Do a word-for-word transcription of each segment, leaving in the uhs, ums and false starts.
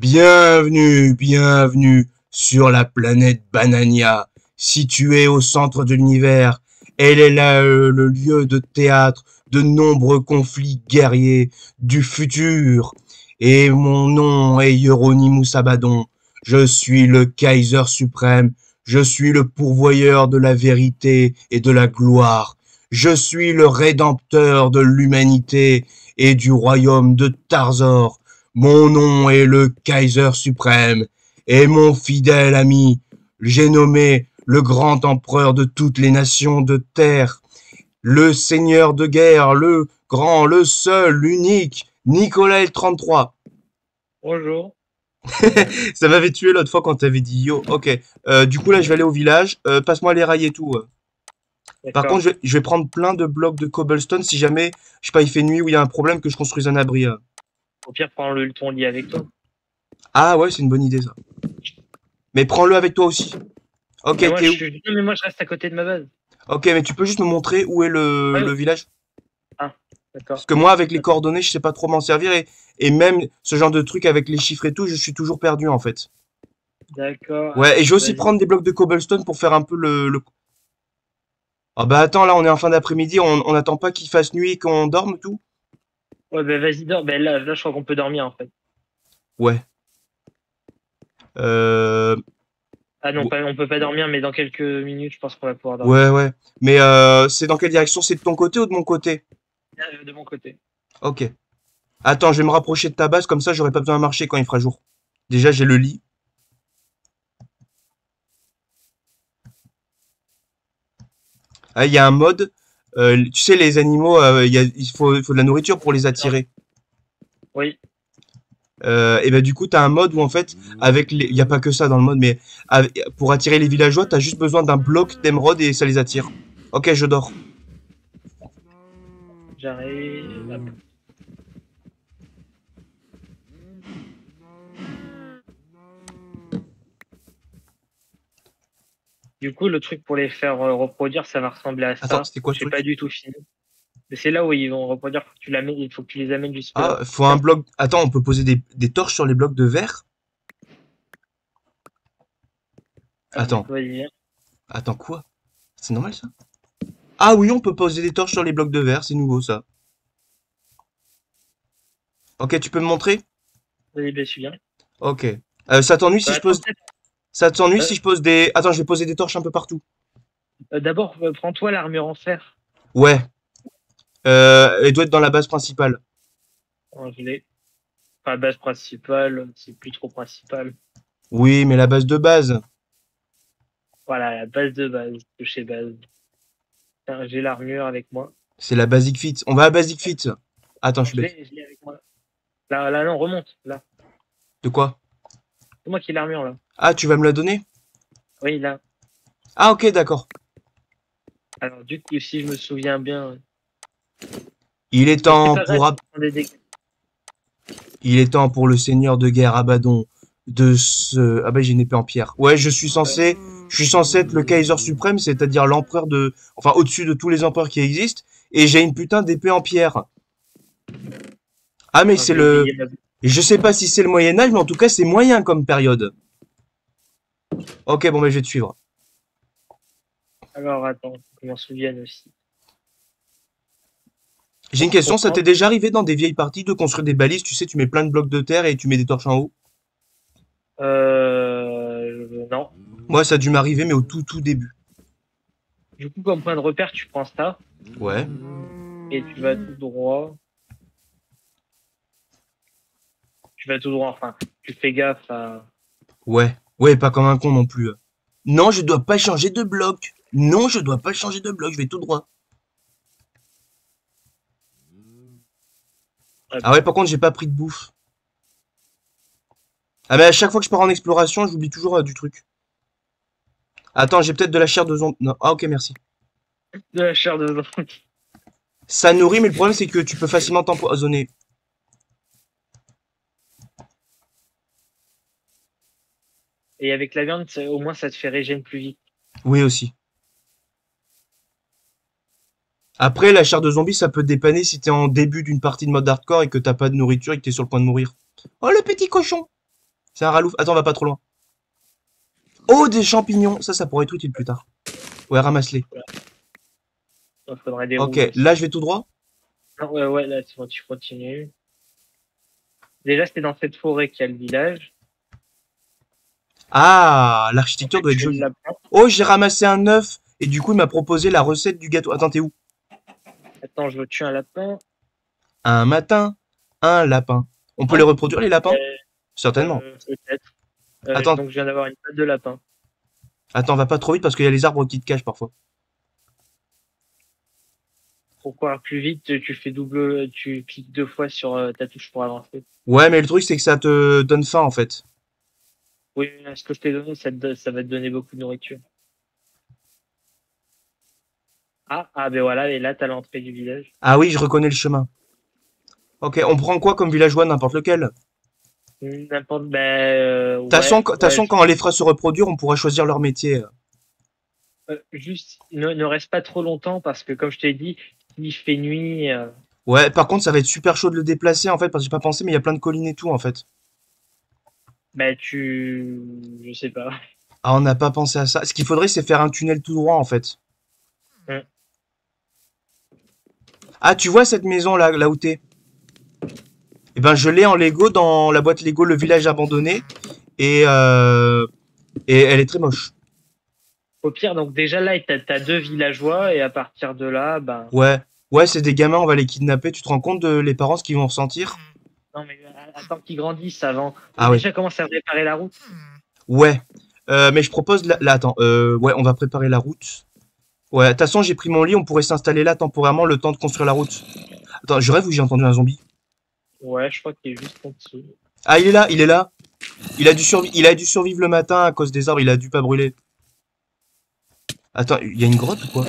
Bienvenue, bienvenue sur la planète Banania, située au centre de l'univers. Elle est là, euh, le lieu de théâtre de nombreux conflits guerriers du futur. Et mon nom est Hieronymus Abaddon. Je suis le Kaiser suprême. Je suis le pourvoyeur de la vérité et de la gloire. Je suis le rédempteur de l'humanité et du royaume de Tarzor. Mon nom est le Kaiser suprême, et mon fidèle ami, j'ai nommé le grand empereur de toutes les nations de terre, le seigneur de guerre, le grand, le seul, l'unique, Nicolas L trente-trois. Bonjour. Ça m'avait tué l'autre fois quand t'avais dit yo. Ok, euh, du coup là je vais aller au village, euh, passe-moi les rails et tout. euh. Par contre, je vais, je vais prendre plein de blocs de cobblestone si jamais, je sais pas, il fait nuit ou il y a un problème que je construise un abri. euh. Au pire, prends le ton lit avec toi. Ah ouais, c'est une bonne idée ça. Mais prends-le avec toi aussi. Ok, Mais moi, t'es je où? suis... Non, mais moi, je reste à côté de ma base. Ok, mais tu peux juste me montrer où est le, Ouais. le village? Ah, Parce d'accord. que moi, avec les coordonnées, je sais pas trop m'en servir et, et même ce genre de truc avec les chiffres et tout, je suis toujours perdu en fait. D'accord. Ouais, et je vais aussi Vas-y. prendre des blocs de cobblestone pour faire un peu le, le... Ah bah attends, là on est en fin d'après-midi, on, on attend pas qu'il fasse nuit et qu'on dorme tout? Ouais, bah vas-y, dors. Bah, là, là, je crois qu'on peut dormir, en fait. Ouais. Euh... Ah non, bon, pas, on peut pas dormir, mais dans quelques minutes, je pense qu'on va pouvoir dormir. ouais, ouais. Mais euh, c'est dans quelle direction? C'est de ton côté ou de mon côté? Euh, de mon côté. Ok. Attends, je vais me rapprocher de ta base, comme ça j'aurai pas besoin de marcher quand il fera jour. Déjà, j'ai le lit. Ah, il y a un mode, euh, tu sais, les animaux, euh, il y a, il faut, il faut de la nourriture pour les Non. attirer. Oui. Euh, et ben du coup, t'as un mode où en fait, avec les, il y a pas que ça dans le mode, mais avec- pour attirer les villageois, t'as juste besoin d'un bloc d'émeraude et ça les attire. Ok, je dors. J'arrive. Hop. Du coup, le truc pour les faire euh, reproduire, ça va ressembler à Attends, ça. c'était quoi ce J'ai pas truc? du tout fini. Mais c'est là où ils vont reproduire. Faut que tu l'amènes, il faut que tu les amènes Ah, jusque-là. faut un bloc. Attends, on peut poser des, des torches sur les blocs de verre? Ah, Attends, vas-y. attends quoi? C'est normal ça? Ah oui, on peut poser des torches sur les blocs de verre, c'est nouveau ça. Ok, tu peux me montrer? Vas-y, bah, je suis bien. Ok. Euh, ça t'ennuie si Euh, je attends, pose, peut-être. ça t'ennuie euh, si je pose des, attends, je vais poser des torches un peu partout. euh, D'abord, euh, prends-toi l'armure en fer. Ouais. Euh, elle doit être dans la base principale. En gelée. Enfin, base principale, c'est plus trop principal. Oui, mais la base de base. Voilà, la base de base, de chez base. Tiens, j'ai l'armure avec moi. C'est la Basic Fit. On va à Basic Fit. Attends, je Non, suis je bête. l'ai, je l'ai avec moi. Là, là, non, remonte. Là. De quoi? C'est moi qui ai l'armure, là. Ah, tu vas me la donner? Oui, là. Ah, ok, d'accord. Alors, du coup, si je me souviens bien. Il est Mais c'est temps pas grave, pour, si tu prends des dégâts. il est temps pour le seigneur de guerre Abaddon de se... Ah bah j'ai une épée en pierre. Ouais, je suis Ouais. censé, je suis censé être le Kaiser suprême, c'est-à-dire l'empereur de, enfin au-dessus de tous les empereurs qui existent, et j'ai une putain d'épée en pierre. Ah mais Alors, c'est j'ai le, oublié ma... je sais pas si c'est le Moyen Âge, mais en tout cas c'est moyen comme période. Ok, bon bah je vais te suivre. Alors, attends, faut que je m'en souvienne aussi. J'ai une Pour, question, pour ça t'est prendre. déjà arrivé dans des vieilles parties de construire des balises, tu sais, tu mets plein de blocs de terre et tu mets des torches en haut? Euh. Non. Moi ça a dû m'arriver, mais au tout tout début. Du coup, comme point de repère, tu prends ça. Ouais. Et tu vas tout droit. Tu vas tout droit, enfin. Tu fais gaffe à. Ouais. Ouais, pas comme un con non plus. Non, je dois pas changer de bloc. Non, je dois pas changer de bloc, je vais tout droit. Hop. Ah ouais, par contre, j'ai pas pris de bouffe. Ah mais à chaque fois que je pars en exploration, j'oublie toujours euh, du truc. Attends, j'ai peut-être de la chair de zombie. Non, ah ok, merci. De la chair de zombie. Ça nourrit, mais le problème c'est que tu peux facilement t'empoisonner. Et avec la viande, ça- au moins, ça te fait régénérer plus vite. Oui aussi. Après, la chair de zombie, ça peut te dépanner si t'es en début d'une partie de mode hardcore et que t'as pas de nourriture et que t'es sur le point de mourir. Oh le petit cochon! C'est un ralouf. Attends, on va pas trop loin. Oh, des champignons. Ça, ça pourrait être utile plus tard. Ouais, ramasse-les. Il faudrait des Ok, roues aussi. là, je vais tout droit. Non, ouais, ouais, là, c'est bon, tu continues. Déjà, c'est dans cette forêt qu'il y a le village. Ah, l'architecture doit être Tu jolie. le lapin. Oh, j'ai ramassé un œuf. Et du coup, il m'a proposé la recette du gâteau. Attends, t'es où? Attends, je veux tuer un lapin. Un matin, un lapin. On peut les reproduire, les lapins? Euh, Certainement. euh, Peut-être. Euh, Attends, donc, je viens d'avoir une patte de lapin. attends, va pas trop vite parce qu'il y a les arbres qui te cachent parfois. Pour courir plus vite, tu fais double, tu cliques deux fois sur euh, ta touche pour avancer. Ouais, mais le truc, c'est que ça te donne faim, en fait. Oui, là, ce que je t'ai donné, ça, te donne- ça va te donner beaucoup de nourriture. Ah, ah, ben voilà, et là, t'as l'entrée du village. Ah oui, je reconnais le chemin. Ok, on prend quoi comme villageois? N'importe lequel. N'importe, ben, euh, De toute façon, ouais, de toute ouais, façon, quand on les fera se reproduire, on pourra choisir leur métier. euh, juste, ne, ne reste pas trop longtemps parce que, comme je t'ai dit, il fait nuit. euh, Ouais, par contre, ça va être super chaud de le déplacer, en fait, parce que j'ai pas pensé, mais il y a plein de collines et tout, en fait. ben, tu, je sais pas. Ah, on n'a pas pensé à ça. Ce qu'il faudrait, c'est faire un tunnel tout droit, en fait. Hum. Ah, tu vois cette maison là, là où t'es? Eh ben, je l'ai en Lego dans la boîte Lego Le Village Abandonné. Et, euh, et elle est très moche. Au pire, donc déjà là, t'as, t'as deux villageois et à partir de là, ben, Ouais. Ouais, c'est des gamins, on va les kidnapper. Tu te rends compte de les parents, ce qu'ils vont ressentir? non mais euh, attends qu'ils grandissent avant. Ah ouais. Déjà, commence à réparer la route. Ouais. Euh, mais je propose... Là, là, attends. Euh, ouais, on va préparer la route. Ouais, de toute façon, j'ai pris mon lit. On pourrait s'installer là temporairement le temps de construire la route. Attends, je rêve ou j'ai entendu un zombie? Ouais, je crois qu'il est juste en dessous. Ah, il est là, il est là. Il a dû survivre, il a dû survivre le matin à cause des arbres. Il a dû pas brûler. Attends, il y a une grotte ou quoi?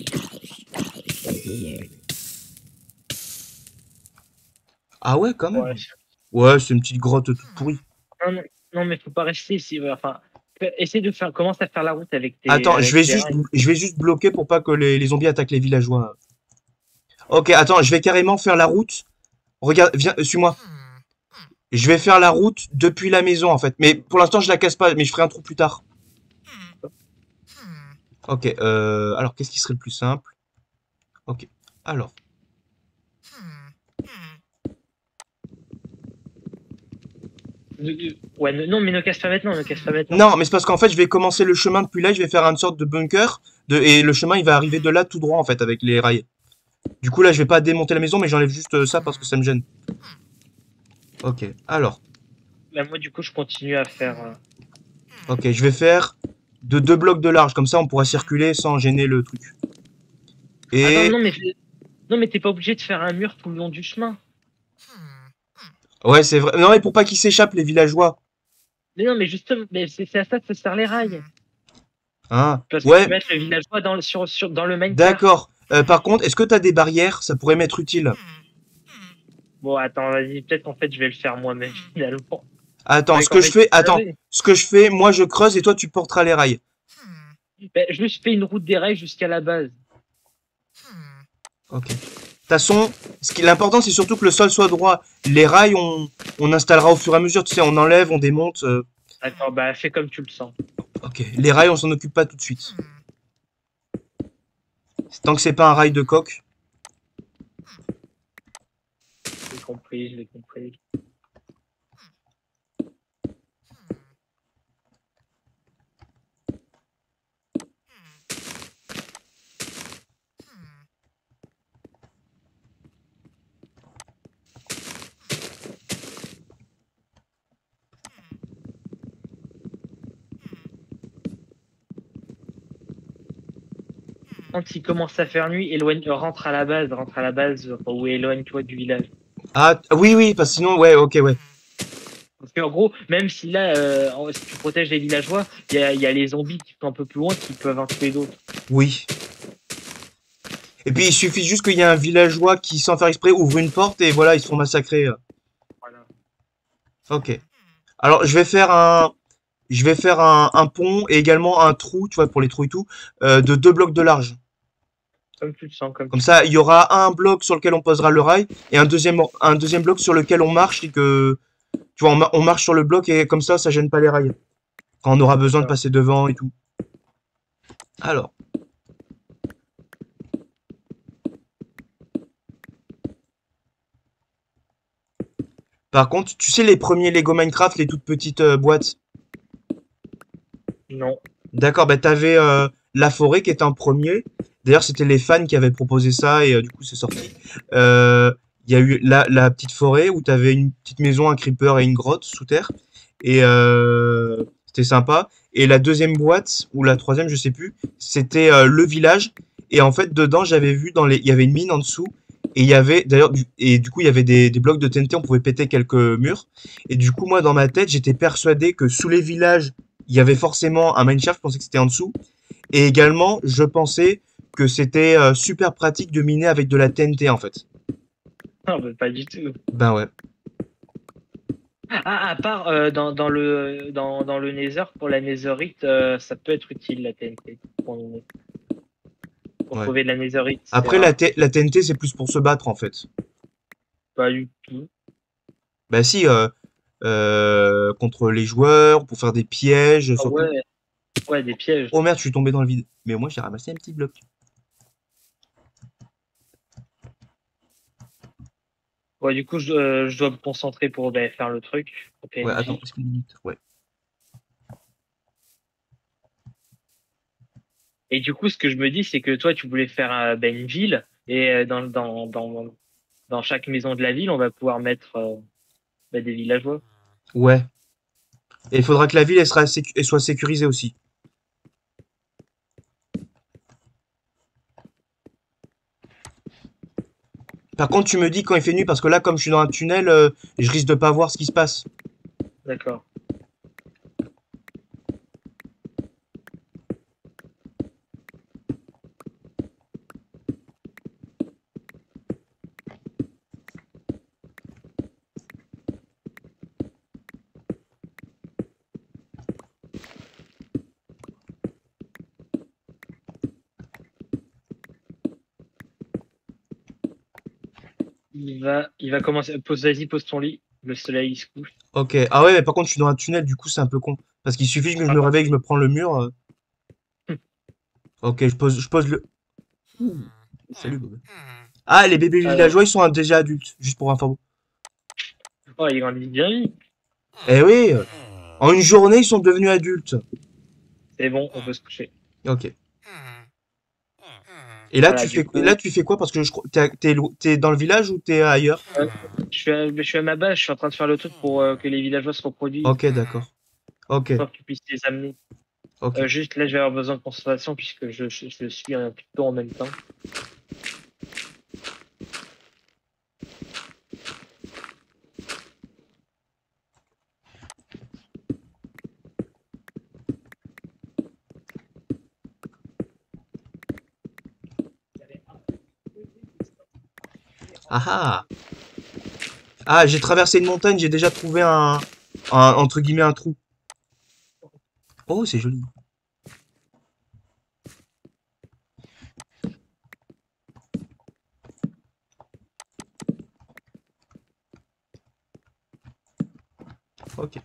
Ah ouais, quand même. Ouais. Ouais, c'est une petite grotte toute pourrie. Non, non, non, mais faut pas rester ici. Enfin, essaye de faire, commence à faire la route avec tes, Attends, je avec vais tes juste, rails. je vais juste bloquer pour pas que les, les zombies attaquent les villageois. Ok, attends, je vais carrément faire la route. Regarde, viens, euh, suis-moi. Je vais faire la route depuis la maison en fait. Mais pour l'instant, je la casse pas, mais je ferai un trou plus tard. Ok, euh, alors qu'est-ce qui serait le plus simple? Ok, alors. Ouais, ne- non, mais ne casse pas maintenant, ne casse pas maintenant. Non, mais c'est parce qu'en fait, je vais commencer le chemin depuis là, je vais faire une sorte de bunker. De, et le chemin, il va arriver de là tout droit en fait, avec les rails. Du coup, là, je vais pas démonter la maison, mais j'enlève juste euh, ça parce que ça me gêne. Ok, alors. Bah, moi, du coup, je continue à faire. euh, Ok, je vais faire de deux blocs de large, comme ça on pourra circuler sans gêner le truc. Attends, Et... non, mais non, mais t'es pas obligé de faire un mur tout le long du chemin. Ouais, c'est vrai. Non, mais pour pas qu'ils s'échappent, les villageois. Mais non, mais justement, mais c'est c'est à ça que ça sert les rails. Hein? Parce que tu Ouais, vas être le villageois dans le, sur, sur, dans le main car. d'accord. Euh, par contre, est-ce que t'as des barrières? Ça pourrait m'être utile. Bon, attends, vas-y, peut-être en fait, je vais le faire moi-même, finalement. Attends, Ouais, ce qu'en que je fait, fais... Attends, vas-y. ce que je fais, moi je creuse et toi tu porteras les rails. Ben, je juste fais une route des rails jusqu'à la base. Ok. De toute façon, ce qui l'important c'est surtout que le sol soit droit. Les rails, on, on installera au fur et à mesure. Tu sais, on enlève, on démonte. euh, Attends, bah, fais comme tu le sens. Ok. Les rails, on s'en occupe pas tout de suite. Tant que c'est pas un rail de coque. J'ai compris, j'ai compris. Quand il commence à faire nuit, éloigne, rentre à la base, rentre à la base, enfin, ou éloigne-toi du village. Ah, oui, oui, parce que sinon, ouais, ok, ouais. Parce qu'en gros, même si là, euh, en- si tu protèges les villageois, il y a, il y a les zombies qui sont un peu plus loin qui peuvent en tuer d'autres. Oui. Et puis il suffit juste qu'il y ait un villageois qui, sans faire exprès, ouvre une porte et voilà, ils se font massacrer. Voilà. Ok. Alors je vais faire un, je vais faire un, un pont et également un trou, tu vois, pour les trous et tout, euh, de deux blocs de large. Comme tu le sens, comme Comme tu ça, il y aura un bloc sur lequel on posera le rail et un deuxième, un deuxième bloc sur lequel on marche et que, Tu vois, on, ma- on marche sur le bloc et comme ça, ça gêne pas les rails. Quand on aura besoin de D'accord. passer devant et tout. Alors, par contre, tu sais les premiers Lego Minecraft, les toutes petites euh, boîtes. Non. D'accord, bah t'avais euh, la forêt qui était en premier. D'ailleurs, c'était les fans qui avaient proposé ça et euh, du coup, c'est sorti. Euh, Il y a eu la, la petite forêt où t'avais une petite maison, un creeper et une grotte sous terre. Et euh, c'était sympa. Et la deuxième boîte, ou la troisième, je sais plus, c'était euh, le village. Et en fait, dedans, j'avais vu dans les, il y avait une mine en dessous. Et il y avait, d'ailleurs, du- et du coup, il y avait des, des blocs de T N T, on pouvait péter quelques murs. Et du coup, moi, dans ma tête, j'étais persuadé que sous les villages, il y avait forcément un mineshaft, je pensais que c'était en dessous. Et également, je pensais que c'était euh, super pratique de miner avec de la T N T, en fait. Ah, bah, pas du tout. Ben ouais. Ah, à part euh, dans, dans le dans, dans le Nether, pour la Netherite, euh, ça peut être utile la T N T. Pour, pour Ouais. trouver de la Netherite, c'est Après, la, rare. T- la T N T, c'est plus pour se battre, en fait. Pas du tout. Bah si, euh, euh, contre les joueurs, pour faire des pièges, Ah surtout. ouais, ouais, des pièges. Oh merde, je suis tombé dans le vide. Mais au moins, j'ai ramassé un petit bloc. Ouais, du coup, je, euh, je dois me concentrer pour ben, faire le truc au Ouais, attends, P N J. est-ce qu'une minute? Ouais. Et du coup, ce que je me dis, c'est que toi, tu voulais faire euh, ben, une ville, et euh, dans, dans, dans, dans chaque maison de la ville, on va pouvoir mettre euh, ben, des villageois. Ouais. Et il faudra que la ville, elle, sera sécu- elle soit sécurisée aussi. Par contre, tu me dis quand il fait nuit, parce que là, comme je suis dans un tunnel, euh, je risque de pas voir ce qui se passe. D'accord. Il va, il va commencer. Pose, vas-y, pose ton lit. Le soleil, il se couche. Ok. Ah ouais, mais par contre, je suis dans un tunnel, du coup, c'est un peu con. Parce qu'il suffit que je Ah, me par réveille, que je me prends le mur. euh. contre. Ok, je pose, je pose le... Ouh, salut, Bob. Ah, les bébés Alors, villageois, ils sont déjà adultes, juste pour info. oh, il grandit bien vite. Eh oui, euh, en une journée, ils sont devenus adultes. C'est bon, on peut se coucher. Ok. Et là, Voilà, tu du fais, et là, coup, tu fais quoi? Parce que je crois, t'es, t'es, lo- t'es dans le village ou t'es ailleurs? euh, je suis, à, je suis à ma base, je suis en train de faire le truc pour euh, que les villageois se reproduisent, Ok, d'accord. Ok, pour que tu puisses les amener. ok. Euh, juste là, je vais avoir besoin de concentration puisque je, je, je suis un petit peu en même temps. Ah ah! Ah, j'ai traversé une montagne, j'ai déjà trouvé un, un, entre guillemets, un trou. Oh, c'est joli. Ok.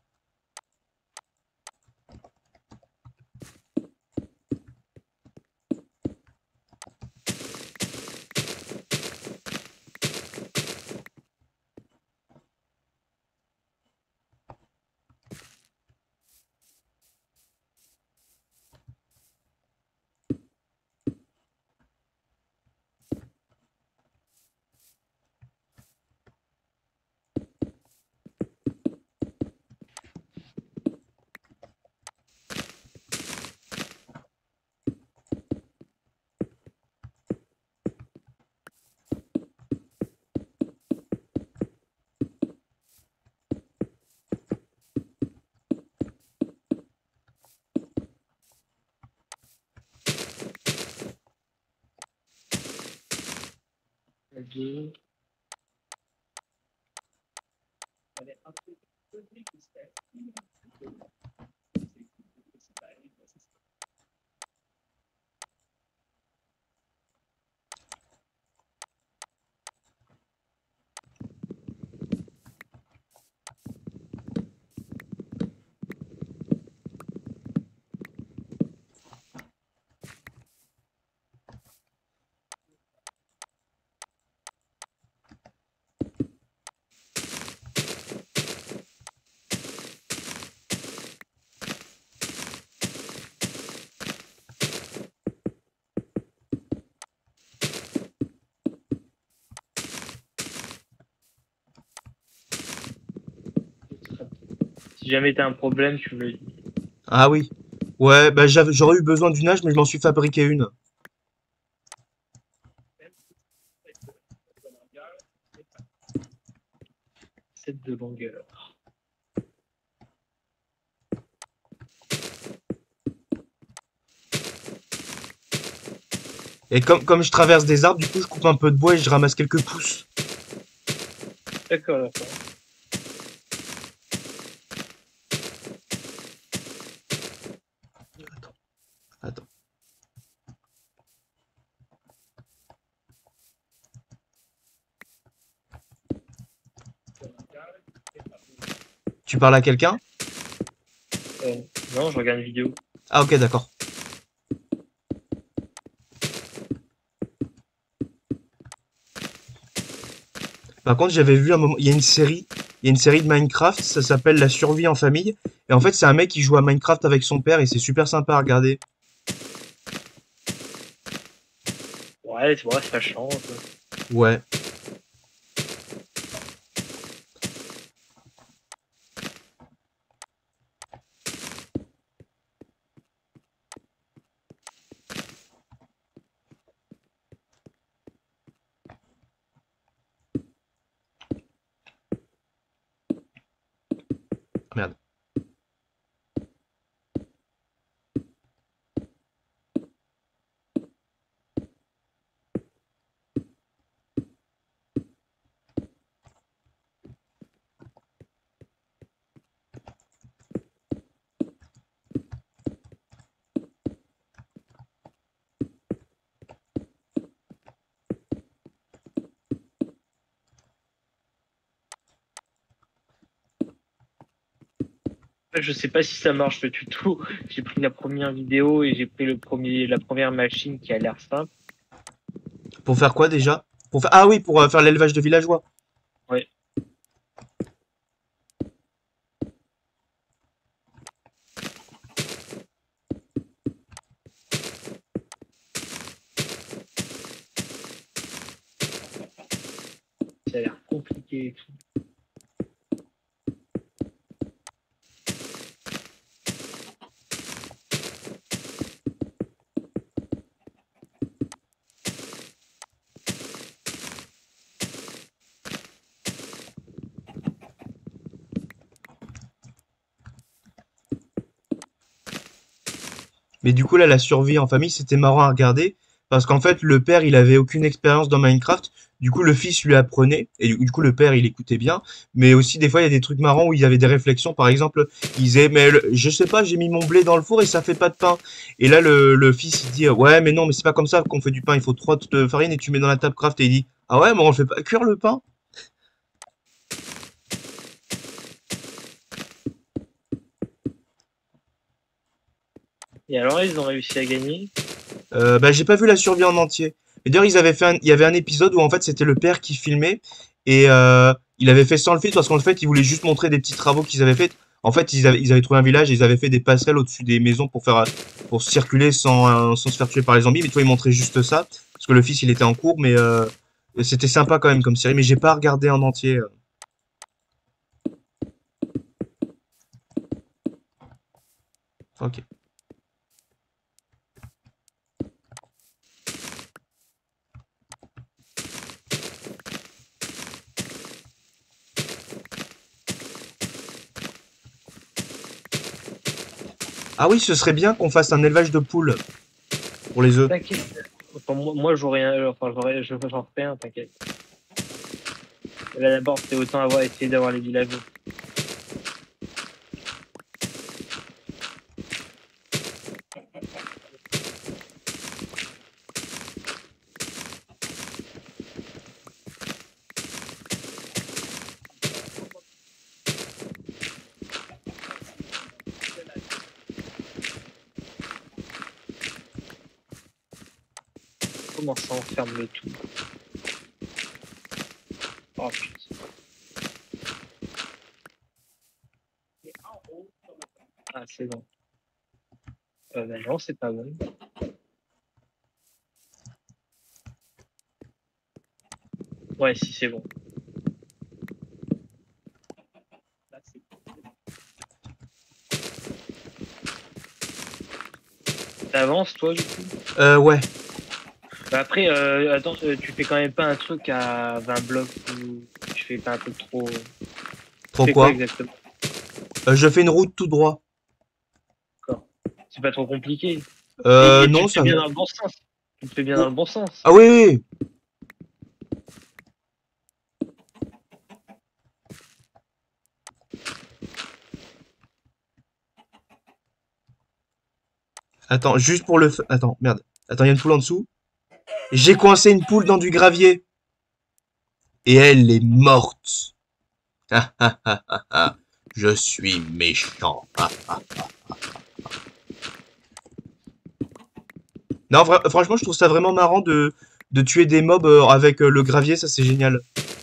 Deux. jamais t'as un problème, tu me le dis. Ah oui. Ouais, bah j'avais- j'aurais eu besoin d'une hache, mais je m'en suis fabriqué une. sept de longueur. Et comme, comme je traverse des arbres, du coup, je coupe un peu de bois et je ramasse quelques pousses. D'accord, d'accord. Attends, attends. Tu parles à quelqu'un? Euh, non, je regarde une vidéo. Ah ok, d'accord. Par contre, j'avais vu un moment, il y a une série, il y a une série de Minecraft, ça s'appelle La survie en famille. Et en fait, c'est un mec qui joue à Minecraft avec son père et c'est super sympa à regarder. Ouais, c'est vrai, ça change. Ouais. Merde. Je sais pas si ça marche le tuto. J'ai pris la première vidéo et j'ai pris le premier, la première machine qui a l'air simple. Pour faire quoi déjà? Pour faire... Ah oui, pour euh, faire l'élevage de villageois. Ouais. Ça a l'air compliqué et tout. Mais du coup, là, la survie en famille, c'était marrant à regarder. Parce qu'en fait, le père, il avait aucune expérience dans Minecraft. Du coup, le fils lui apprenait. Et du du coup, le père, il écoutait bien. Mais aussi, des fois, il y a des trucs marrants où il y avait des réflexions. Par exemple, il disait, mais le- je sais pas, j'ai mis mon blé dans le four et ça fait pas de pain. Et là, le, le fils, il dit, ouais, mais non, mais c'est pas comme ça qu'on fait du pain. Il faut trois de farine et tu mets dans la table craft. Et il dit, ah ouais, mais on le fait pas cuire le pain? Et alors, ils ont réussi à gagner. Euh, bah, j'ai pas vu la survie en entier. Mais d'ailleurs, ils avaient fait un- il y avait un épisode où en fait c'était le père qui filmait et euh, il avait fait sans le fils parce qu'en fait il voulait juste montrer des petits travaux qu'ils avaient fait. En fait, ils avaient, ils avaient trouvé un village et ils avaient fait des passerelles au-dessus des maisons pour faire pour circuler sans, euh, sans se faire tuer par les zombies. Mais toi, ils montraient juste ça parce que le fils il était en cours, mais euh, c'était sympa quand même comme série. Mais j'ai pas regardé en entier. euh. Ok. Ah oui, ce serait bien qu'on fasse un élevage de poules pour les œufs. T'inquiète. Enfin, moi, moi j'aurais un, enfin, j'aurais, je j'en refais un, t'inquiète. Là, d'abord, c'est autant avoir essayé d'avoir les villageois. Comment ça enferme le tout? Oh putain. Ah, c'est bon. Euh, bah non, c'est pas bon. Ouais, si, c'est bon. Là, c'est T'avances, toi, du coup? Euh, ouais. Bah après, euh, attends, euh, tu fais quand même pas un truc à vingt blocs ou tu fais pas un truc trop. Tu Trop fais quoi quoi? exactement? Euh, je fais une route tout droit. D'accord. C'est pas trop compliqué. Et, Euh, et tu non, te fais ça bien va. dans le bon sens. Tu te fais bien dans Oh. le bon sens. Ah oui, oui, oui. Attends, juste pour le... f- Attends, merde. Attends, il y a une poule en dessous. J'ai coincé une poule dans du gravier. Et elle est morte. Ah, ah, ah, ah, ah. Je suis méchant. Ah. Non, vra- franchement, je trouve ça vraiment marrant de, de tuer des mobs euh, avec euh, le gravier, ça c'est génial.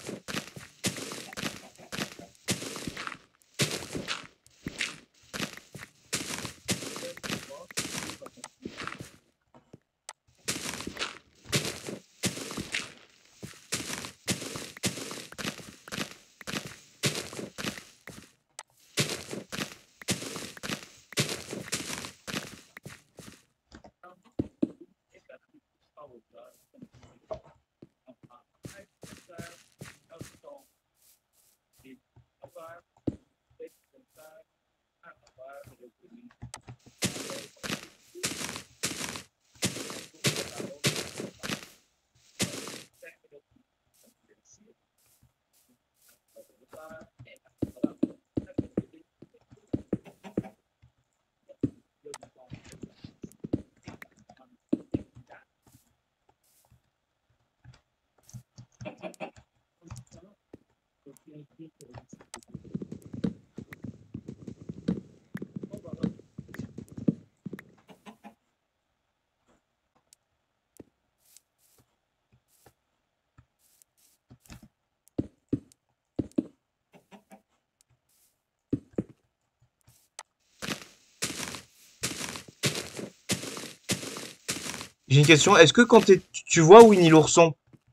J'ai une question, est-ce que quand t'es, tu tu vois Winnie l'ourson,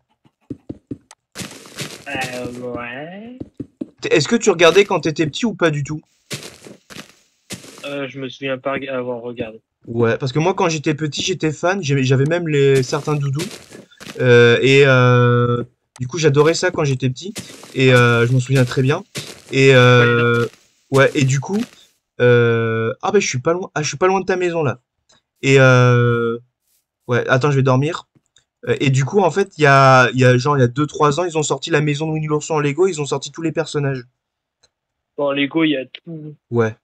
Euh, ouais. t'es- est-ce que tu regardais quand t'étais petit ou pas du tout? Euh, je me souviens pas reg- avoir regardé. Ouais, parce que moi quand j'étais petit, j'étais fan, j'aimais- j'avais même les certains doudous. Euh, et euh, du coup, j'adorais ça quand j'étais petit. Et euh, je m'en souviens très bien. Et Ouais, les dents. euh, ouais, et du coup, euh, ah ben je suis pas loin, ah je suis pas loin de ta maison là. Et euh, ouais, attends, je vais dormir. Euh, Et du coup, en fait, il y a, il y a genre il y a deux trois ans, ils ont sorti la maison de Winnie l'ourson en Lego, ils ont sorti tous les personnages. Bon, Lego, il y a tout. Ouais.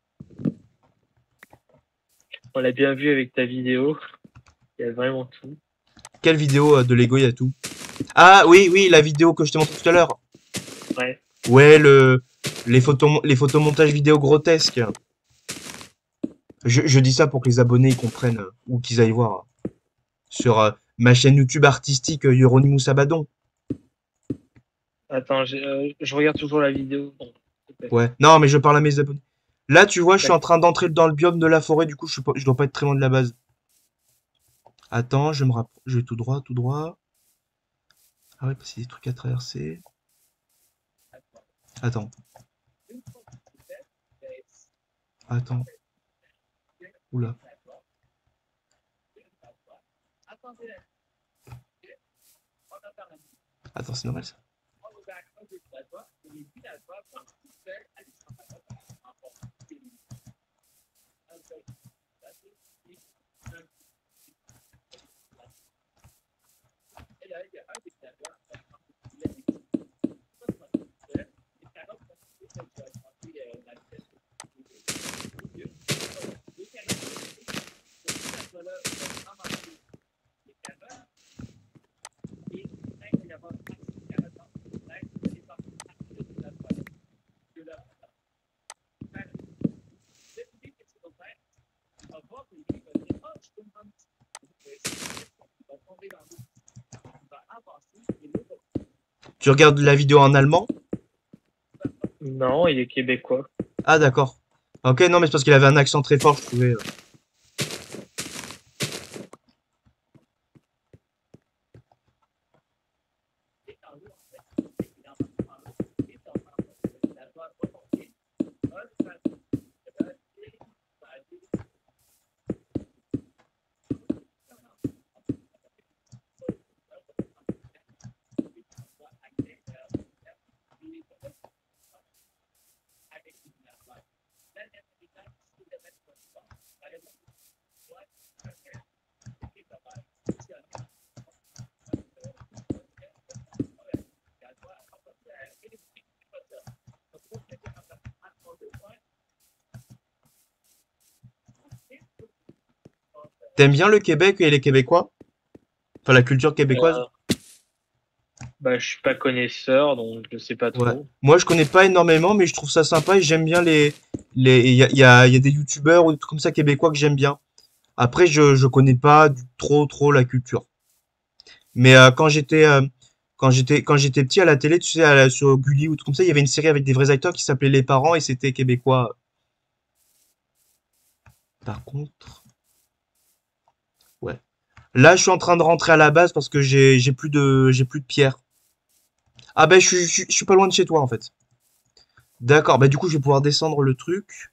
On l'a bien vu avec ta vidéo. Il y a vraiment tout. Quelle vidéo euh, de Lego il y a tout? Ah oui, oui, la vidéo que je t'ai montrée tout à l'heure. Ouais. Ouais, le les photos les photomontages vidéo grotesques. Je, je dis ça pour que les abonnés ils comprennent euh, ou qu'ils aillent voir euh, sur euh, ma chaîne YouTube artistique euh, Hieronymus Abaddon. Attends, j'ai- euh, je regarde toujours la vidéo. Bon, s'il te plaît. Ouais. Non, mais je parle à mes abonnés. Là, tu vois, je suis en D'accord. train d'entrer dans le biome de la forêt, du coup, je, suis pas- je dois pas être très loin de la base. Attends, je me rapproche. Je vais tout droit, tout droit. Ah ouais, parce qu'il y a des trucs à traverser. Attends, attends. Oula. Attends, c'est normal ça. Tu regardes la vidéo en allemand? Non, il est québécois. Ah, d'accord. Ok, non, mais c'est parce qu'il avait un accent très fort, je trouvais. euh. T'aimes bien le Québec et les Québécois? Enfin, la culture québécoise? Euh, bah, je suis pas connaisseur, donc je sais pas Ouais. trop. Moi, je connais pas énormément, mais je trouve ça sympa et j'aime bien les, les, il y a, il y a, il y a des youtubeurs ou des trucs comme ça québécois que j'aime bien. Après, je, je connais pas du- trop, trop la culture. Mais euh, quand j'étais, euh, quand j'étais, quand j'étais petit à la télé, tu sais, à la- sur Gulli ou tout comme ça, il y avait une série avec des vrais acteurs qui s'appelait Les Parents et c'était québécois. Par contre, ouais. Là, je suis en train de rentrer à la base parce que j'ai, j'ai plus de, j'ai plus de pierres. Ah ben, je suis, je suis je suis pas loin de chez toi en fait. D'accord. Bah du coup, je vais pouvoir descendre le truc.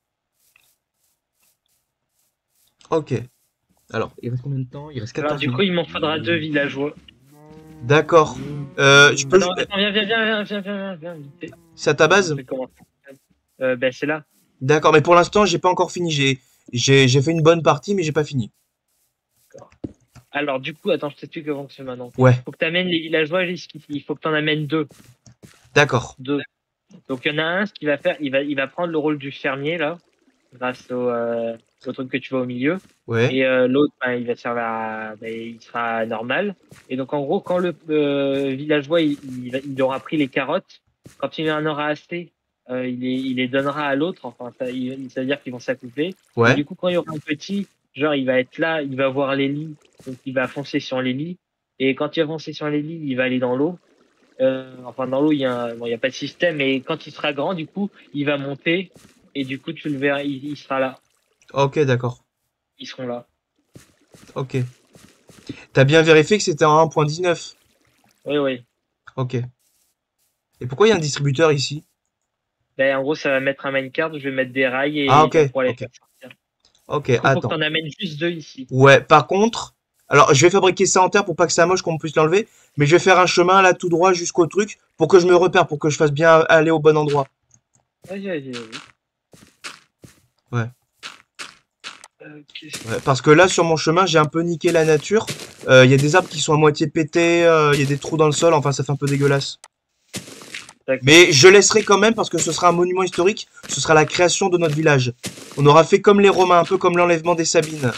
Ok. Alors, il reste combien de temps? Il reste Alors, quatorze du coup, minutes. il m'en faudra deux villageois. D'accord. Euh, je peux. Attends, attends, viens, viens, viens, viens, viens, viens, viens, vite fait. C'est à ta Je base? vais commencer. Euh, ben, c'est là. D'accord, mais pour l'instant, j'ai pas encore fini. J'ai, j'ai, j'ai fait une bonne partie, mais j'ai pas fini. Alors, du coup, attends, je t'explique comment c'est maintenant. Ouais. Faut que tu amènes les villageois jusqu'ici. Il faut que tu en amènes deux. D'accord. Deux. Donc, il y en a un, ce qu'il va faire, il va, il va prendre le rôle du fermier, là, grâce au, euh, au truc que tu vois au milieu. Ouais. Et euh, l'autre, ben, il va servir à, ben, il sera normal. Et donc, en gros, quand le euh, villageois, il, il, va- il aura pris les carottes, quand il en aura assez, euh, il, les, il les donnera à l'autre. Enfin, ça, il, ça veut dire qu'ils vont s'accoupler. Et Ouais. du coup, quand il y aura un petit, genre, il va être là, il va voir les lits, donc il va foncer sur les lits. Et quand il va foncer sur les lits, il va aller dans l'eau. Euh, enfin, dans l'eau, il y a, un- bon, il y a pas de système, mais quand il sera grand, du coup, il va monter. Et du coup, tu le verras, il, il sera là. Ok, d'accord. Ils seront là. Ok. T'as bien vérifié que c'était en un point dix-neuf. Oui, oui. Ok. Et pourquoi il y a un distributeur ici? Ben, en gros, ça va mettre un minecart, je vais mettre des rails Ah, et ok. on pourra les Ok. faire sortir. Ok, Du coup, faut que attends. t'en amènes juste deux ici. Ouais, par contre, alors je vais fabriquer ça en terre pour pas que ça moche, qu'on puisse l'enlever, mais je vais faire un chemin là tout droit jusqu'au truc pour que je me repère, pour que je fasse bien aller au bon endroit. Vas-y, vas-y, vas-y. Ouais. Euh, Ouais, parce que là, sur mon chemin, j'ai un peu niqué la nature. Euh, Il y a des arbres qui sont à moitié pétés, euh, il y a des trous dans le sol, enfin ça fait un peu dégueulasse. D'accord. Mais je laisserai quand même parce que ce sera un monument historique, ce sera la création de notre village. On aura fait comme les Romains, un peu comme l'enlèvement des Sabines.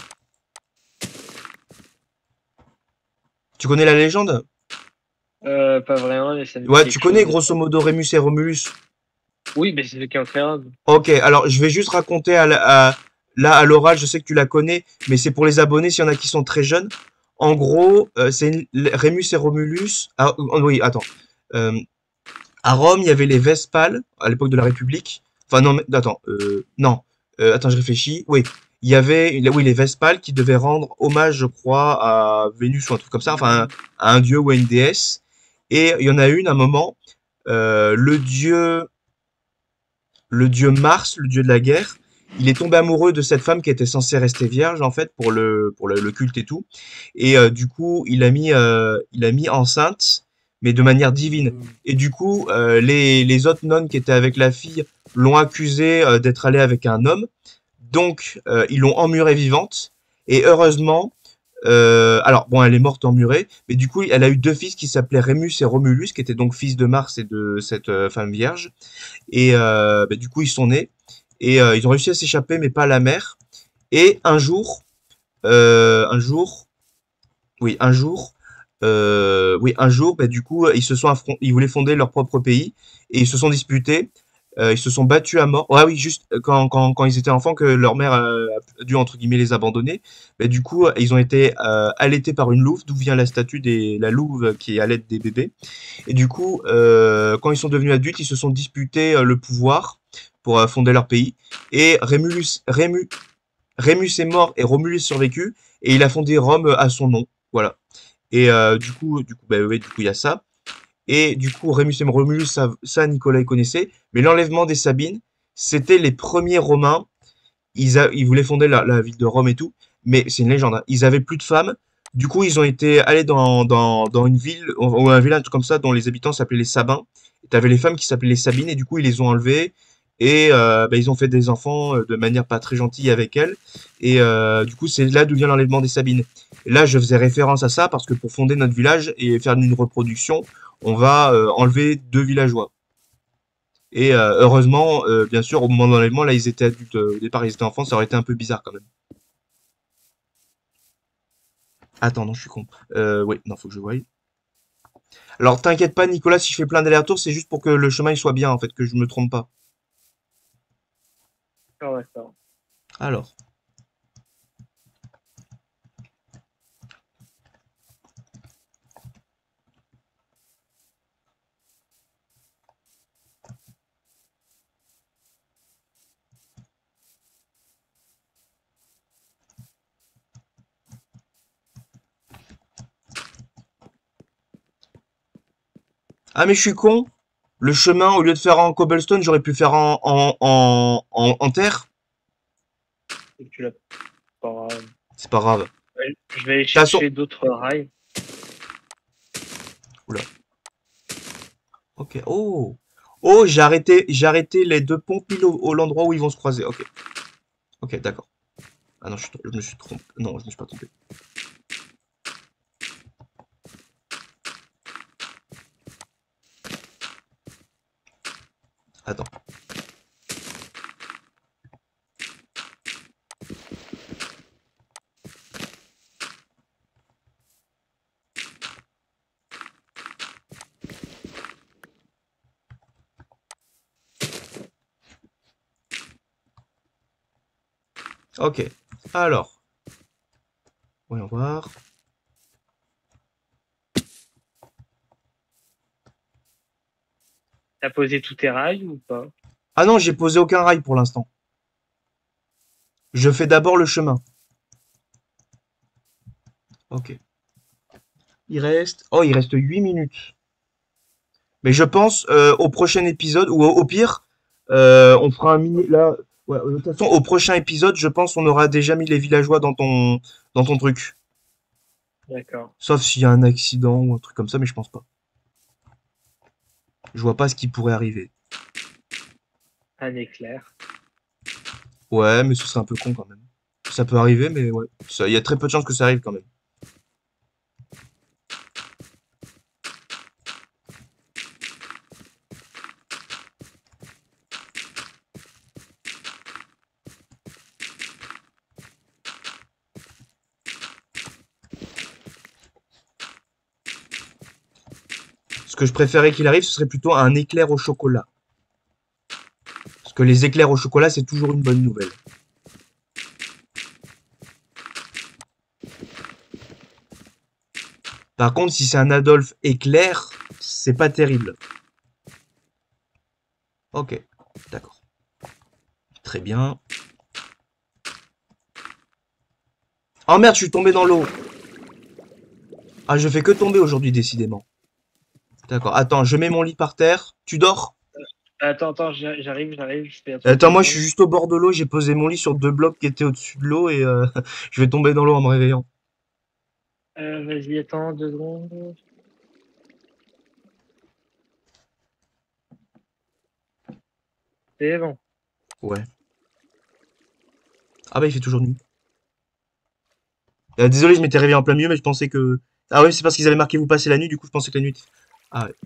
Tu connais la légende? Euh, pas vraiment, mais ça me dit Ouais, tu quelque connais chose. grosso modo Rémus et Romulus. Oui, mais c'est ceux qui ont créé Rome. Ok, alors je vais juste raconter à, la- à- là à l'oral, je sais que tu la connais, mais c'est pour les abonnés s'il y en a qui sont très jeunes. En gros, euh, c'est une- Rémus et Romulus. Ah, oh, oui, attends. Euh, à Rome, il y avait les Vespales à l'époque de la République. Enfin non, mais attends, euh, non, Euh, attends, je réfléchis. Oui, il y avait, oui, les Vespales qui devaient rendre hommage, je crois, à Vénus ou un truc comme ça, enfin à un dieu ou à une déesse. Et il y en a une, à un moment, euh, le dieu le dieu Mars, le dieu de la guerre, il est tombé amoureux de cette femme qui était censée rester vierge en fait pour le pour le, le culte et tout. Et euh, du coup, il a mis euh, il a mis enceinte, mais de manière divine. Et du coup, euh, les les autres nonnes qui étaient avec la fille l'ont accusée euh, d'être allée avec un homme. Donc, euh, ils l'ont emmurée vivante. Et heureusement, euh, alors bon, elle est morte emmurée, mais du coup, elle a eu deux fils qui s'appelaient Rémus et Romulus, qui étaient donc fils de Mars et de cette euh, femme vierge. Et euh, bah, du coup, ils sont nés et euh, ils ont réussi à s'échapper, mais pas à la mer. Et un jour, euh, un jour, oui, un jour, euh, oui, un jour, bah, du coup, ils se sont affron- ils voulaient fonder leur propre pays et ils se sont disputés. Euh, ils se sont battus à mort. Ah oui, juste euh, quand, quand, quand ils étaient enfants, que leur mère euh, a dû entre guillemets les abandonner. Bah, du coup, ils ont été euh, allaités par une louve, d'où vient la statue des la louve qui allaite des bébés. Et du coup, euh, quand ils sont devenus adultes, ils se sont disputés euh, le pouvoir pour euh, fonder leur pays. Et Rémulus, Rému, Rémus est mort et Romulus survécu. Et il a fondé Rome euh, à son nom. Voilà. Et euh, du coup, du coup, bah, ouais, du coup, il y a ça. Et du coup, Rémus et Romulus, ça, ça Nicolas il connaissait. Mais l'enlèvement des Sabines, c'était les premiers Romains. Ils, a- ils voulaient fonder la, la ville de Rome et tout. Mais c'est une légende, hein. Ils avaient plus de femmes. Du coup, ils ont été allés dans, dans, dans une ville, ou ou un village comme ça, dont les habitants s'appelaient les Sabins. Tu avais les femmes qui s'appelaient les Sabines, et du coup, ils les ont enlevées. Et euh, bah, ils ont fait des enfants euh, de manière pas très gentille avec elles. Et euh, du coup, c'est là d'où vient l'enlèvement des Sabines. Et là, je faisais référence à ça parce que pour fonder notre village et faire une reproduction, on va euh, enlever deux villageois. Et euh, heureusement, euh, bien sûr, au moment de l'enlèvement, là, ils étaient adultes. Euh, Au départ, ils étaient enfants, ça aurait été un peu bizarre quand même. Attends, non, je suis con. Euh, oui, non, faut que je voie. Alors, t'inquiète pas, Nicolas, si je fais plein d'allers-retours, c'est juste pour que le chemin il soit bien, en fait, que je me trompe pas. D'accord, d'accord. Alors. Ah, mais je suis con. Le chemin, au lieu de faire en cobblestone, j'aurais pu faire en, en, en, en, en terre. Et tu l'as pas. C'est pas grave. De Ouais, je vais aller toute façon. chercher d'autres rails. Oula. Ok. Oh. Oh, j'ai arrêté, j'ai arrêté les deux ponts pile au, au l'endroit où ils vont se croiser. Ok. Ok, d'accord. Ah non, je, suis tr- je me suis trompé. Non, je me suis pas trompé. Attends. Ok. Alors. Voyons voir. T'as posé tous tes rails ou pas? Ah non, j'ai posé aucun rail pour l'instant. Je fais d'abord le chemin. Ok. Il reste. Oh, il reste huit minutes. Mais je pense euh, au prochain épisode, ou au, au pire, euh, on fera un mini. Là, ouais, de toute façon, au prochain épisode, je pense on aura déjà mis les villageois dans ton, dans ton truc. D'accord. Sauf s'il y a un accident ou un truc comme ça, mais je pense pas. Je vois pas ce qui pourrait arriver. Un éclair. Ouais, mais ce serait un peu con quand même. Ça peut arriver, mais ouais. Ça- Il y a très peu de chances que ça arrive quand même. Ce que je préférais qu'il arrive, ce serait plutôt un éclair au chocolat. Parce que les éclairs au chocolat, c'est toujours une bonne nouvelle. Par contre, si c'est un Adolphe éclair, c'est pas terrible. Ok, d'accord. Très bien. Oh merde, je suis tombé dans l'eau. Ah, je fais que tomber aujourd'hui, décidément. D'accord. Attends, je mets mon lit par terre. Tu dors? Attends, attends, j'arrive, j'arrive, j'arrive, je fais un truc Attends, deux moi, je suis secondes. juste au bord de l'eau. J'ai posé mon lit sur deux blocs qui étaient au-dessus de l'eau et euh, je vais tomber dans l'eau en me réveillant. Euh, vas-y, attends deux secondes. C'est bon. Ouais. Ah bah, il fait toujours nuit. Euh, désolé, je m'étais réveillé en plein milieu, mais je pensais que... Ah ouais, c'est parce qu'ils avaient marqué vous passez la nuit, du coup, je pensais que la nuit... était- Ah ouais,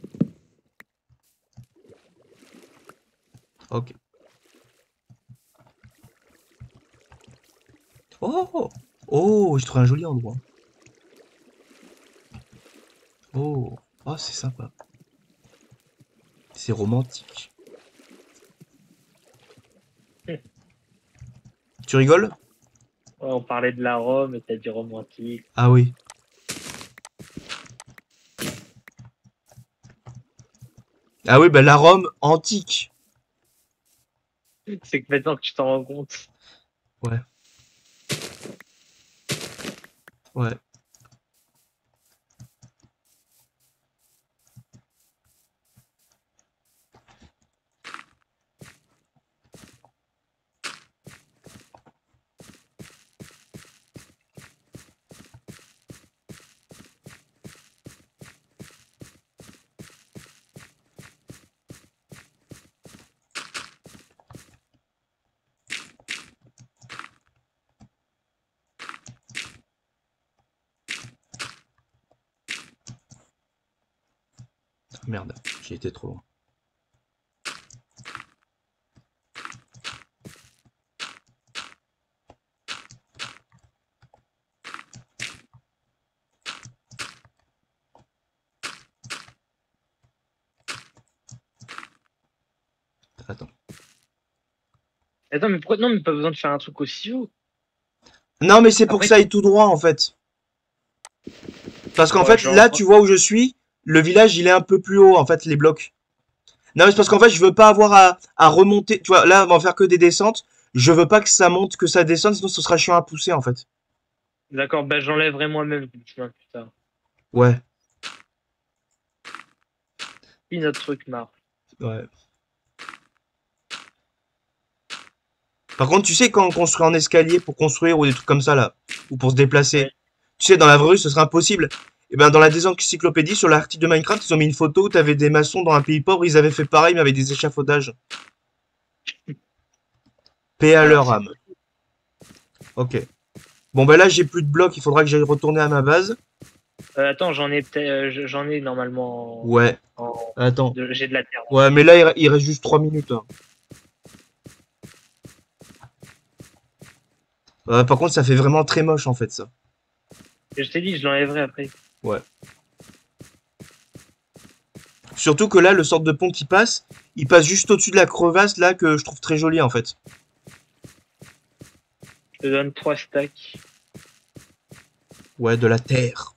ok. Oh! Oh, j'ai trouvé un joli endroit. Oh, oh, c'est sympa. C'est romantique. Tu rigoles? Ouais, on parlait de la Rome et t'as dit romantique. Ah oui. Ah oui, bah la Rome antique. C'est que maintenant que tu t'en rends compte. Ouais, ouais. Ah, merde, j'ai été trop loin. Attends. Attends, mais pourquoi non, mais pas besoin de faire un truc aussi haut. Non, mais c'est pour Après, que ça aille tout droit, en fait. Parce qu'en ouais, fait, je là, l'entends. tu vois où je suis, le village, il est un peu plus haut, en fait, les blocs. Non, mais c'est parce qu'en fait, je veux pas avoir à, à remonter. Tu vois, là, on va faire que des descentes. Je veux pas que ça monte, que ça descende, sinon ce sera chiant à pousser, en fait. D'accord, bah j'enlèverai moi-même le chemin plus tard. Ouais, Si notre truc marche. ouais. Par contre, tu sais, quand on construit en escalier pour construire ou des trucs comme ça, là, ou pour se déplacer, Ouais. tu sais, dans la vraie rue, ce serait impossible. Et ben, dans la désencyclopédie, sur l'article de Minecraft, ils ont mis une photo où t'avais des maçons dans un pays pauvre, ils avaient fait pareil, mais avec des échafaudages. Paix à Alors leur c'est âme. Ok. Bon, ben là, j'ai plus de blocs, il faudra que j'aille retourner à ma base. euh, attends, j'en ai peut-être euh, j'en ai normalement Ouais. en, en- Attends. de- j'ai de la terre là. Ouais, mais là, il, il reste juste trois minutes, hein. Euh, par contre, ça fait vraiment très moche, en fait, ça. Et je t'ai dit, je l'enlèverai après. Ouais. Surtout que là, le sort de pont qui passe, il passe juste au-dessus de la crevasse, là, que je trouve très jolie, en fait. Je te donne trois stacks. Ouais, de la terre.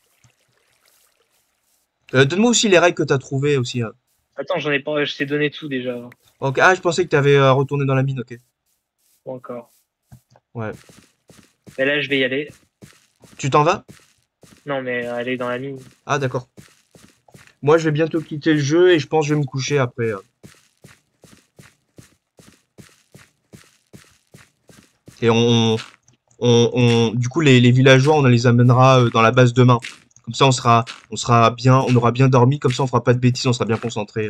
Euh, donne-moi aussi les rails que t'as trouvés, aussi, hein. Attends, j'en ai pas, je t'ai donné tout déjà. Ok. Ah, je pensais que t'avais euh, retourné dans la mine, ok. Pas encore. Ouais. Mais là, je vais y aller. Tu t'en vas? Non, mais aller dans la mine. Ah, d'accord. Moi, je vais bientôt quitter le jeu et je pense que je vais me coucher après. euh. Et on, on, on- du coup, les, les villageois, on les amènera euh, dans la base demain. Comme ça, on sera, on sera bien, on aura bien dormi. Comme ça, on fera pas de bêtises, on sera bien concentré. euh.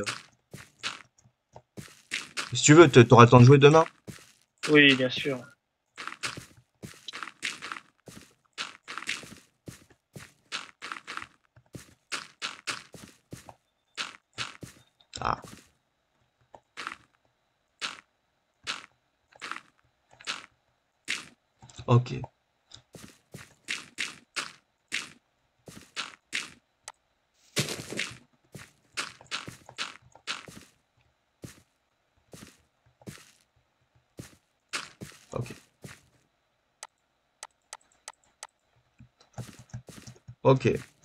Si tu veux, te- t'auras le temps de jouer demain. Oui, bien sûr. Ah, ok, ok, ok.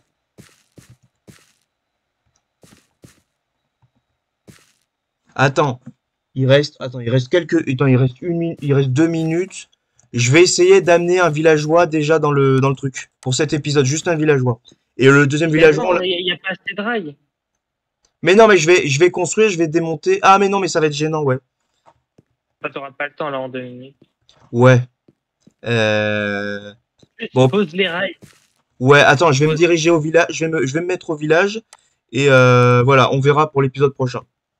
Attends, il reste, attends, il reste quelques, attends, il reste une, mi- il reste deux minutes. Je vais essayer d'amener un villageois déjà dans le, dans le truc pour cet épisode, juste un villageois. Et le deuxième Mais villageois, on attends, l'a- il n'y a, y a pas assez de rails. mais non, mais je vais, je vais construire, je vais démonter. Ah, mais non, mais ça va être gênant, ouais. Enfin, t'auras pas le temps là en deux minutes. Ouais. Euh... Juste Bon, pose les rails. ouais, attends, je vais me Pose. diriger au village, je vais me, je vais me mettre au village et euh, voilà, on verra pour l'épisode prochain.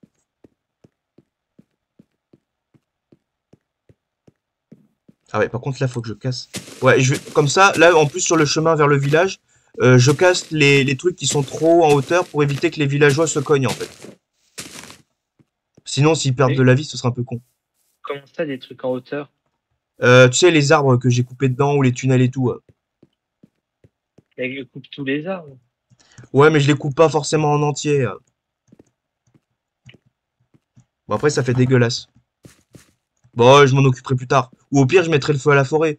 Ah ouais, par contre là, faut que je casse. Ouais, je vais, comme ça, là, en plus sur le chemin vers le village, euh, je casse les, les trucs qui sont trop en hauteur pour éviter que les villageois se cognent en fait. Sinon, s'ils perdent de Mais la vie, ce sera un peu con. comment ça, des trucs en hauteur? Euh, tu sais, les arbres que j'ai coupés dedans ou les tunnels et tout. euh. Elle coupe tous les arbres. Ouais, mais je les coupe pas forcément en entier. euh. Bon, après, ça fait dégueulasse. Bon, je m'en occuperai plus tard. Ou au pire, je mettrai le feu à la forêt.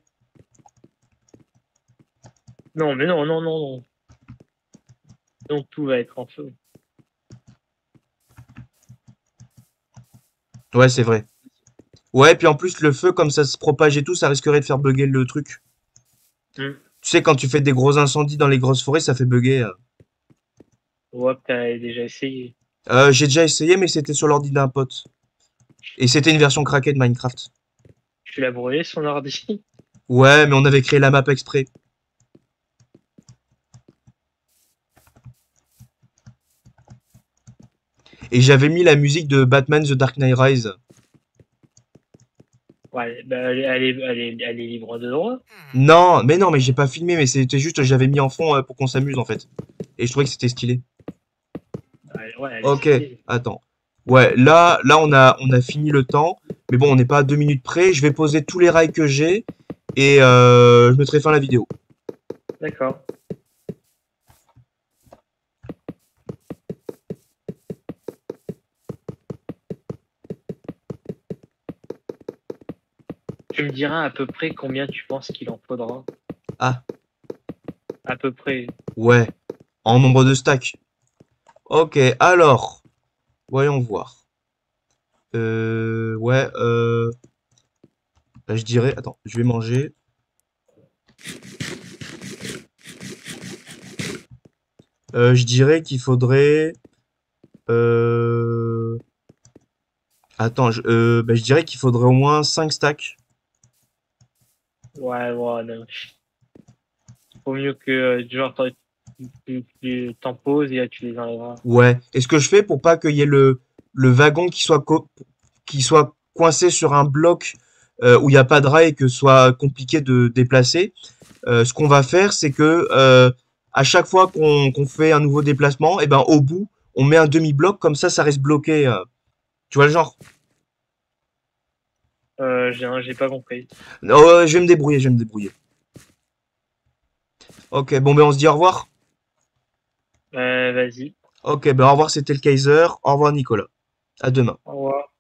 Non, mais non, non, non, non. Donc tout va être en feu. Ouais, c'est vrai. Ouais, puis en plus, le feu, comme ça se propage et tout, ça risquerait de faire bugger le truc. Hmm. Tu sais, quand tu fais des gros incendies dans les grosses forêts, ça fait bugger. euh. Ouais, t'as déjà essayé. Euh, j'ai déjà essayé, mais c'était sur l'ordi d'un pote. Et c'était une version craquée de Minecraft. Tu l'as brûlé son ordi. Ouais, mais on avait créé la map exprès. Et j'avais mis la musique de Batman The Dark Knight Rise. Ouais, bah, elle, est- elle, est, elle, est, elle est libre de droit. Non, mais non, mais j'ai pas filmé, mais c'était juste, j'avais mis en fond euh, pour qu'on s'amuse en fait. Et je trouvais que c'était stylé. Ouais, ouais, elle est Ok, stylée. attends. Ouais, là, là on a, on a fini le temps. Mais bon, on n'est pas à deux minutes près. Je vais poser tous les rails que j'ai et euh, je mettrai fin à la vidéo. D'accord. tu me diras à peu près combien tu penses qu'il en faudra. Ah, À peu près. ouais. En nombre de stacks. Ok, alors. Voyons voir. Euh, ouais, euh, bah, je dirais, attends, je vais manger. Euh, je dirais qu'il faudrait, euh, attends, je, euh, bah, je dirais qu'il faudrait au moins cinq stacks. Ouais, ouais, non. Vaut mieux que, euh, genre, t'en- tu tu- tu t'en poses et là, tu les enlèveras. Ouais. Et ce que je fais pour pas qu'il y ait le, le wagon qui soit, co- qui soit coincé sur un bloc euh, où il n'y a pas de rail et que ce soit compliqué de déplacer, euh, ce qu'on va faire, c'est que euh, à chaque fois qu'on qu'on fait un nouveau déplacement, et ben au bout, on met un demi-bloc, comme ça, ça reste bloqué. euh. Tu vois le genre? Euh, j'ai j'ai pas compris. Oh, ouais, je vais me débrouiller, je vais me débrouiller. Ok, bon, ben on se dit au revoir. Euh, vas-y. Ok, ben au revoir, c'était le Kaiser. Au revoir, Nicolas. À demain. Au revoir.